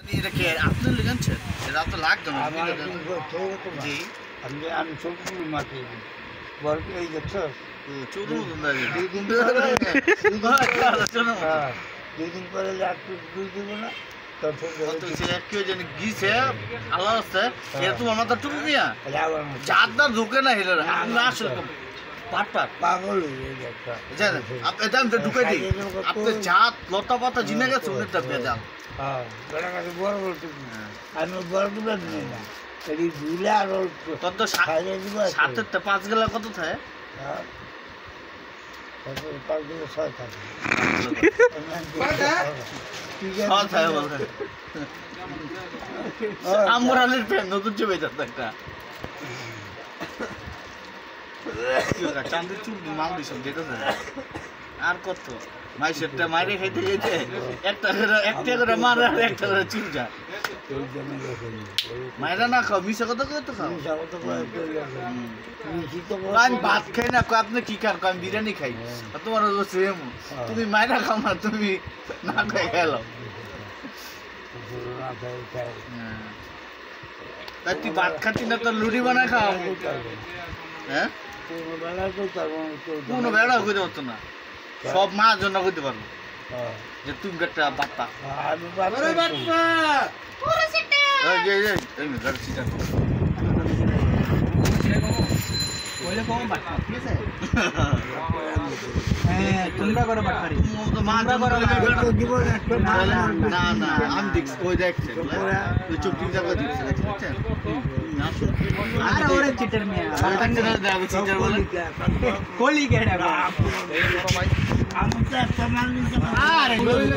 এটা কে আপনার লেগেছে এটা তো লাগতো না জি আমি ছোট মাটি বড় এই দেখছো চোদ্দ দুই দিন পরে একটু দুই দিব না কেউ জানি গিয়েছে আল্লাহ আছে এটা তোমার মাথা টুকু মিয়া চাঁদটা ঢুকে না হেলে আমরা আসলে পাগল ঢুকে দিই আপনি চাঁদ লতা পাতা জিনে গেছে অনেকটা ভেজাল বড় বড় টুকু আমি বড় টুকু নিই না এই ঝুলে আর কত সাতের 5 গেলা কত থাকে আমরালের ফ্যান নতুন ছবি যাচ্ছে একটা চাঁদের চুল মাল দিস যেতেছে আর কত মাইসেরটা মাইরে খাইতে খাইতে একটা করে মারে আর একটা করে চুল যা মাইরা না খাও মিশা কত করে তো খাও আমি ভাত খাই না আপনি কি খান আমি বিরিয়ানি খাই তোমার সেম তুমি মাইরা খাও না তুমি না খাই খেলো তাই তুই ভাত খাচ্ছি না তো লুড়ি বানায় খাও হ্যাঁ কোনো বেড়া করতে পারতো না সব মার জন্য করতে পারবো যে তুমি একটা বাপ্পা তোমরা করো বাটপারি না না আমি দেখছি ওই দেখছে চোখ চিন্তা করে দিচ্ছে বুঝছেন আর ওরে চিটার মিয়া চিটার বলে কোলি কেডা আমি তো একটা মাল নিতে আরে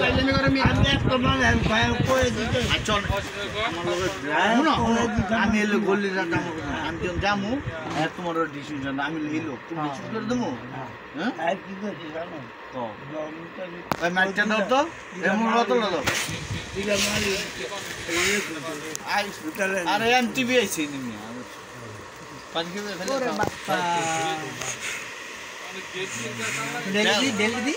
আমি এলো গল্লি আমি যখন যাবো তোমার ডিসিশন আমি এলো তুমি ডিসিশন করে দেবো হ্যাঁ কি করছি জানো ওই মাইকটা দাও তো এমন বোতল দাও আরে এমটিভি আইছি নিমি পানি খেয়ে ফেলে डेली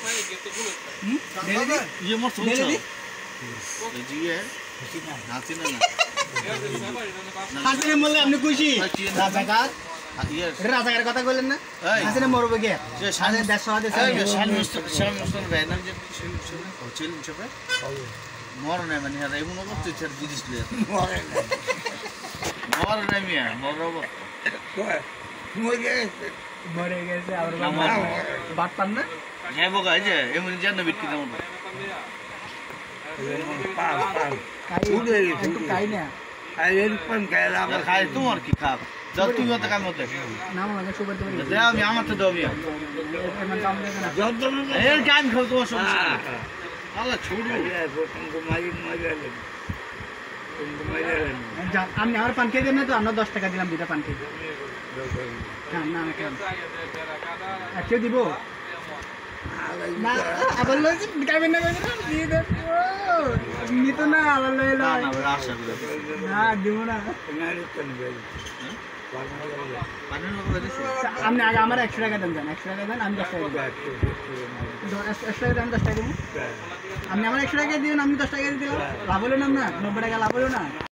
ये मोर सोच जी है नाची ना হাসিনে মরলে আপনি খুশি রাজাকার ये রাজাকার কথা কইলেন না হাসিনে মরবে কে যে সাড়ে 150 হাতে শামিস্তান ব্যানার যে হোটেল হিসেবে মর না মানে আর এমন অবস্থা ছেড়ে জিনিস লয়ে মর না মিয়া মরব মরে গেছে আর বাট পান না হ্যাঁ বগা এই যে এমন জানো বিটকি দাম কাই না খাই তোমার কি খাব যাও তুমি তো কাম হতে না মানে সুপার তুমি দাও আমি আমার তো দাও মিয়া এমন কাম দেবে না এর কাম খাও তোমার সমস্যা আল্লাহ ছোড়ো আমি আমার পান খেয়ে দেন না তো আমরা 10 টাকা দিলাম দুটা পান খেয়ে না না কেন কেউ দিব না আবার লইছি খাবেন না দিয়ে দেব নিত না আবার লইল না না আশা করি না দিব না আপনি আগে আমার 100 টাকা দেন 100 টাকা দেন আমি 10 টাকা দেব 100 টাকা দেন 10 টাকা দেব আপনি আমার 100 টাকা দিন আমি 10 টাকা দিয়ে দিলাম লাভ হলো না 90 টাকা লাভ হলো না